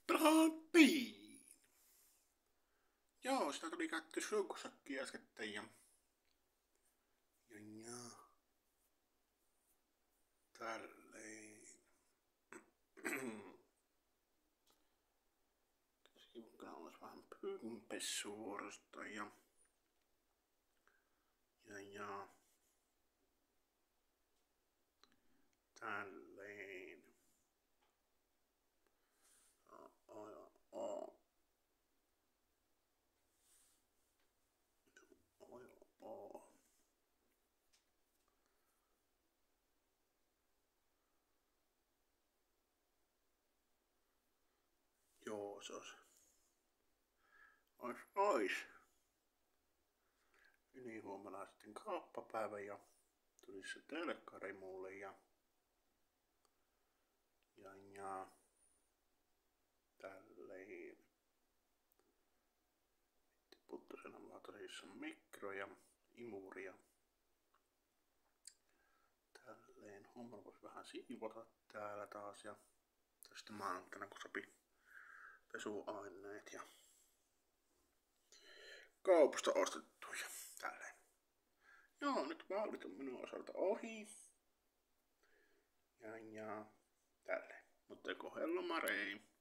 Trattiin! Joo, sitä tuli käytty suukosakki äskettäin ja tälleen. Keskiviikkona olisi vähän pyykinpessuorosta ja tälleen. Joo, se ois. Ylihuomenna sitten kauppapäivä ja tulisi se telkkari mulle ja tälleen. Puttusena vaan tosissaan mikro ja imuri ja tälleen. Huomenna vois vähän siivota täällä taas ja tästä maanantaina kun sopi pesuaineet ja kaupasta ostettu ja tälleen. Joo, nyt vauhdit on minun osalta ohi. Ja tälleen. Mutta kohdella marei.